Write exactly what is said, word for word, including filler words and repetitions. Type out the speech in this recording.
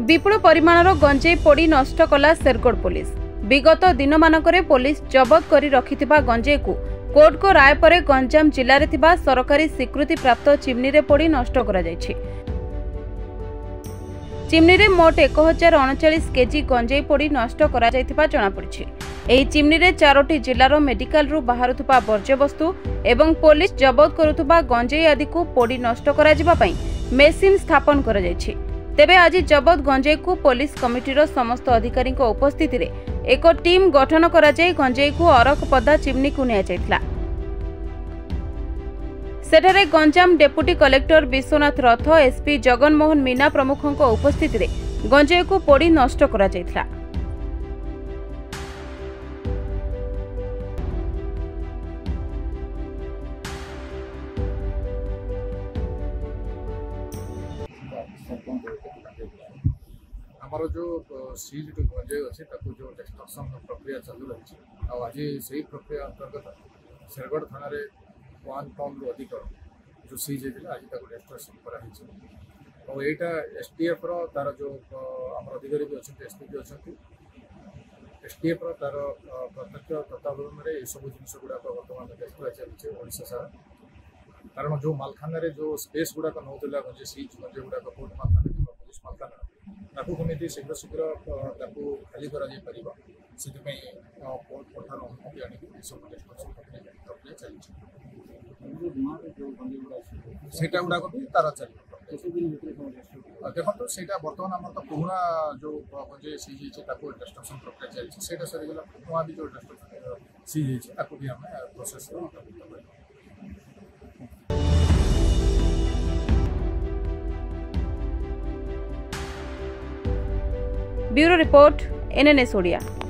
विपुल परिमाणर गंजेई पोड़ी नष्ट कला शेरगढ़ पुलिस। विगत दिन मानकरे पुलिस जबत करी रखिथिबा गंजेई को कोर्ट को राय पर गंजाम जिले में थिबा सरकारी स्वीकृति प्राप्त चिमनी रे पोड़ी नष्ट करा जायछि। चिमनी रे मोट एक हजार अड़चाश केजी गंजेई पोड़ी नष्ट करा जायथिबा जणा पड़िछि। एही चिमनी रे चारोटी जिलार मेडिकल रु बाहरुथबा वर्ज्यवस्तु एवं पुलिस जबत करुथबा गंजेई आदि को पोड़ी नष्ट करा जिबा पई मेसिन स्थापन करा जायछि। तेबे आज जबत गंजेई को पुलिस कमिटीर समस्त अधिकारी उपस्थिति रे एक टीम गठन करा जाय गंजेई को अरखपदा चिमनी को निया जायतिला। सेठारे Ganjam deputy collector Biswanath Rath, SP Jaganmohan Meena प्रमुखों उपस्थिति रे गंजेई को पोड़ी नष्ट करा जायतिला। आमर जो सीज जो गंजेई अच्छे जो डिस्ट्रक्शन प्रक्रिया चालू रही आज से प्रक्रिया अंतर्गत शेरगढ़ थाना वन टन रु अधिक जो सीज होता आज डिस्ट्रक्शन कराई यहाँ एसटीएफ तार जो आम अधिकारी भी अच्छा एसपी भी अच्छा एसटीएफ तार प्रत्यक्ष तत्वावधान में यू जिन गुड़ाक बर्तमान देखा चलती ओडिशा सारा कारण जो मालखाना जो स्पेस गुड़ाक नौला गंजे सीज गंजे गुड़ाक कोर्ट मालखाना पुलिस मालखाना ताकू केमी शीघ्र शीघ्र खाली कर अनुमति आने सब डिस्ट्रक्शन प्रक्रिया चलती गुड़ाक भी तार चलिए देखो से बर्तमान आम तो पुराना जो गंजे सीज डिस्ट्रक्शन प्रक्रिया चलती से सरीगला नुआ भी जो डिस्ट्रक्शन सीज भी आम process bureau report NNS Odia.